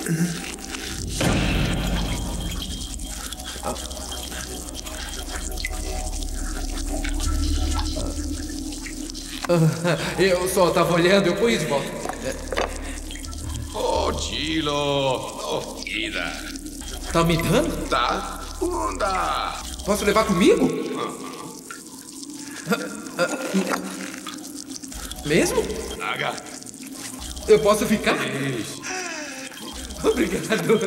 Eu só tava olhando, eu pus de volta. Oh, Dilo. Mira. Tá me dando? Tá. Anda. Posso levar comigo? Mesmo? Aga. Eu posso ficar? Obrigado.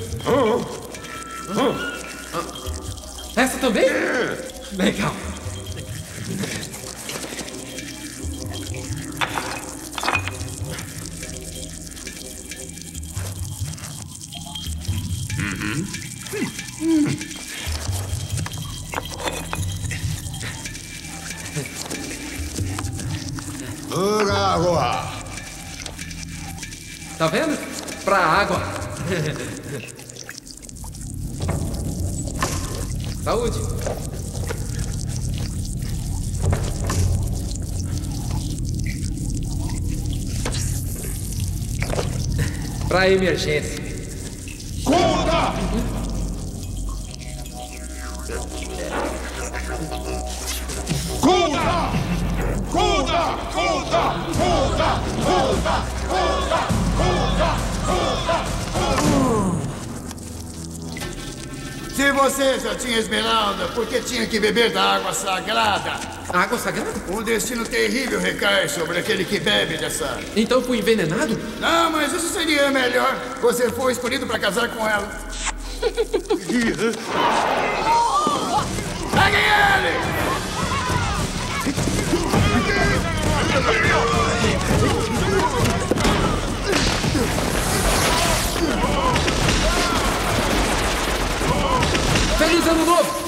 Essa também? Legal. Água. Tá vendo? Pra água. Saúde. Pra emergência. Conta! Conta! Conta! Conta! Conta! Conta! Conta! Conta! Se você já tinha esmeralda, por que tinha que beber da água sagrada? Água sagrada? Um destino terrível recai sobre aquele que bebe dessa. Então fui envenenado? Não, mas isso seria melhor. Você foi escolhido para casar com ela. Peguem ele! Feliz Ano Novo!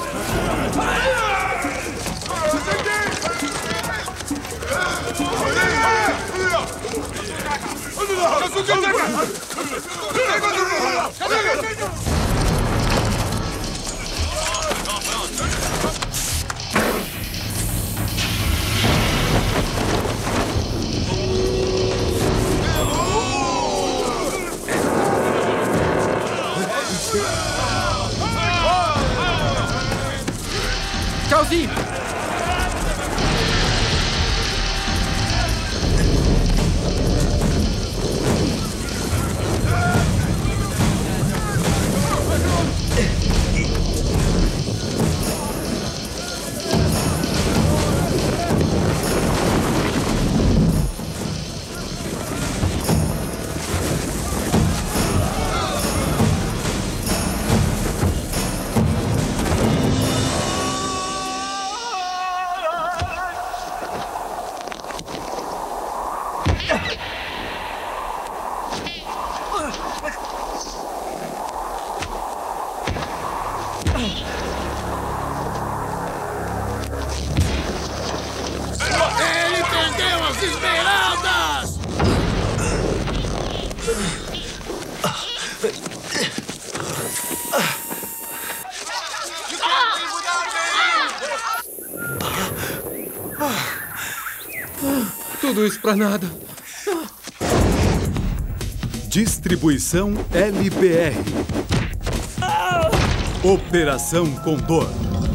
Tchauzinho! Ele perdeu as esmeraldas! Tudo isso pra nada. Distribuição LBR. Operação Condor.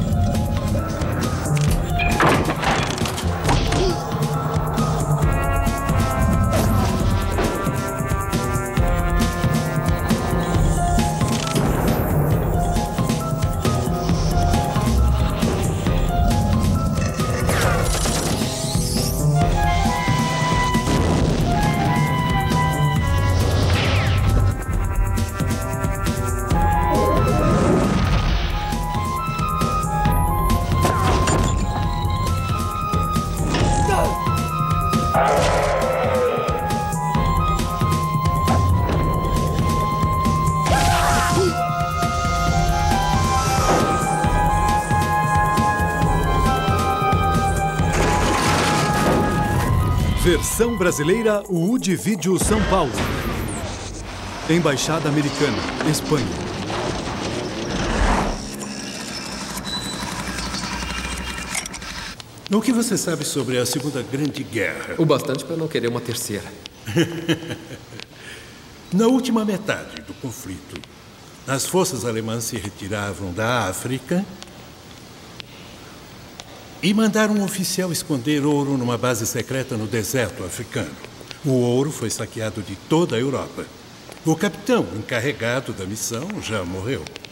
Versão brasileira UD Vídeo São Paulo. Embaixada Americana, Espanha. O que você sabe sobre a Segunda Grande Guerra? O bastante pra não querer uma terceira. Na última metade do conflito, as forças alemãs se retiravam da África e mandaram um oficial esconder ouro numa base secreta no deserto africano. O ouro foi saqueado de toda a Europa. O capitão encarregado da missão já morreu.